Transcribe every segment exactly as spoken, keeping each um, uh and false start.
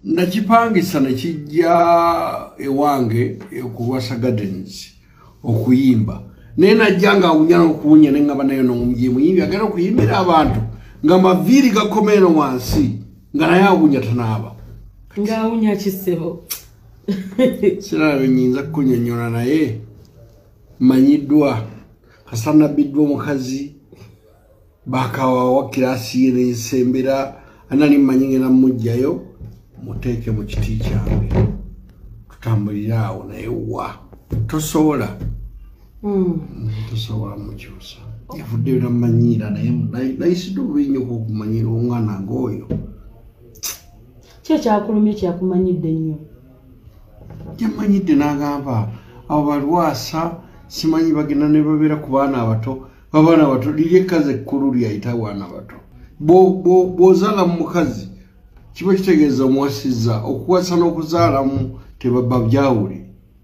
nakipangisa ne kijja ewange ku Lwasa Gardens okuyimba naye najja nga awunya n'okuwunya ne ngaba nayo n'omuyimbi agenda okuyimbira abantu nga maviiri gakomeeno wansi nga naye awunya tanaaba ng'awunya kisebo siraba nyinza kunyonyola naye manyiddwa kasanabiddwa omukazi bakawawa kirasi ye n'ensembera anani mmanyi ngenda mujjayo muteeke mu kiti kyange tutambulira awo naye wa tosobola tosobola mukyusa yavuddeyo namanyiira naye nayisidde obubi nnyo okumanyiira omwana ng'oyo ki ekyakulumye kyakumanyidde nnyo yamanyidde n'agamba abo balwasa simanyi bagenda ne babeera ku baana abato abaana abato liri ekkazi ekkulu lyayita abaana abato bw'ozaala mu mukazi kiba kitegeeza omuwasizza okuwasa n'okuzaalamu tebaba byawule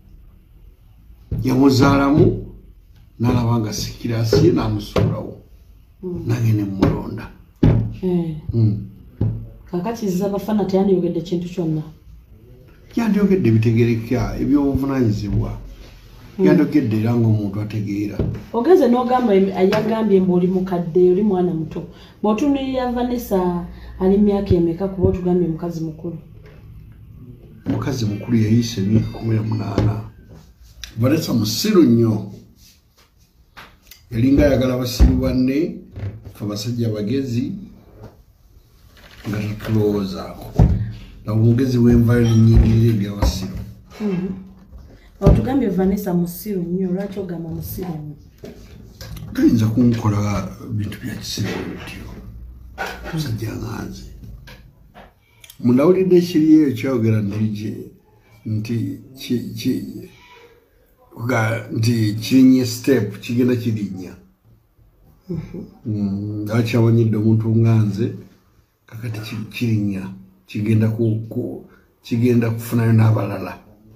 yamuzaalamu n'alaba nga sikiraasi ye n'amusuulawo nange ne mmulonda kakatizza Bafana teyandiyogedde kintu kyonna yandiyogedde bitegerekya ebyobuvunaanyizibwa yandiyogedde era ng'omuntu ategeera ogenze n'ogamba yagambye mbu oli mukadde oli mwana muto bw'otunulira Vanessa ali myaka emeka kuba otugambye mukazi mukulu mukazi mukulu yayise emyaka kumi na munaana Vanessa musiru nnyo yalinga ayagala abasiru banne fe abasajja bagezi nga tatulowoozaako omugezi w'envayo n'ennyingirira ebyabasiru otugambye Vanessa musiru nnyo lwaki ogamba musiru nnyo tayinza kunkola bintu bya kisiru bityo musajja nganze munawulidde ekiriyo ekyayogera nti nti kirinnya step kigenda kirinnya akyamanyidde omuntu nganze kakati kirinnya kigenda kigenda kufunayo n'abalala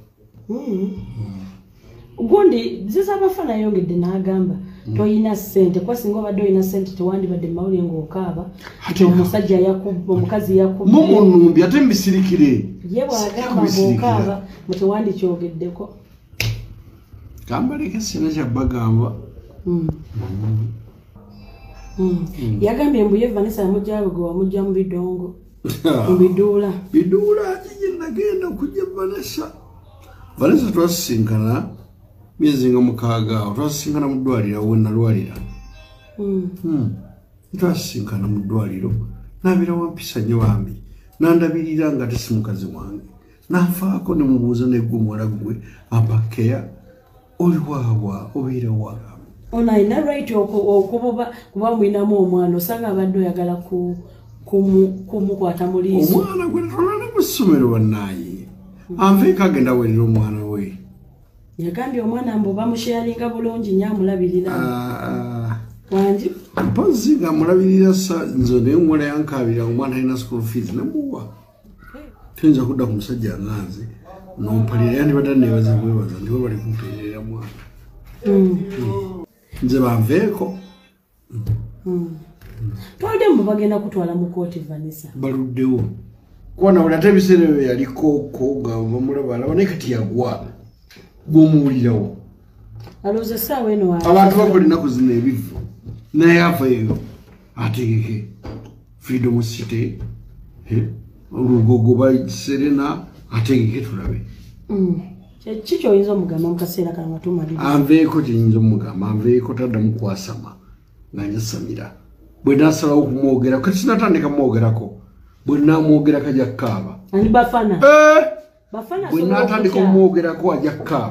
gundi ziza Bafana yongedde n'agamba toyina ssente kwa singa obadde oyina ssente tewandibadde mawulire ng'okaaba nti omusajja yakubba omukazi yakubba mumunumbi ate mbisirikire ye bw'agamba ng'okaaba mu tewandikyogeddeko kambaleke sina kyabbagamba yagambye mbu ye Vanessa yamugjawe gwe wamugja mu bidongo mu biduula biduula kigye nagenda okujja Vanessa Vanessa twasisinkana myezi nga mukaaga awo twasisinkana mu ddwaliro awo nalwalira twasisinkana mu ddwaliro nabeera wampisa nnyo bambi nandabirira nga tesi mukazi wange nanfaako ne mubuuza neggwe omuwala gwe ampakeya oli waawa obeera wa ono alina right okububa kuba mwinamu omwana osanga abadde oyagala kumukwata mu liiso omwana gwe natolana mu ssomero bannaayi anveeko agenda werera omwana we yagambye omwana mbu bamusharinga bulungi nnyo amulabirira wangi mpozi nga amulabirira nze naye omuwala yankabira omwana alina school fees nemuwa tuyinza kudda ku musajja nganze nompalira yandibadde nebaza bwebaza ndiwe bali kumpeerera mwana nze banveeko twalidde mbu bagenda kutwala mu kooti Vanessa baluddewo kuba nawuli ate ebiseera ebyo yalikooko nga bamulaba alaba naye kati yagwa gwomuwulirawo alowooza essaawa eno abantu bakola ennaku zino ebivu naye avaeyo ategeke freedom city olugogo baserena ategeke tulabe ki kyoyinza omugamba mu kaseera kano tumaliriza anveeko kyenyinza omugamba anveeko taddamu kwasama nga njasamira bwe nasalawo okumwogerako kati sinatandika mwogerako bwe namwogerako ajja kukaaba ani Bafana bwe natandika omwogerako ajja kukaaba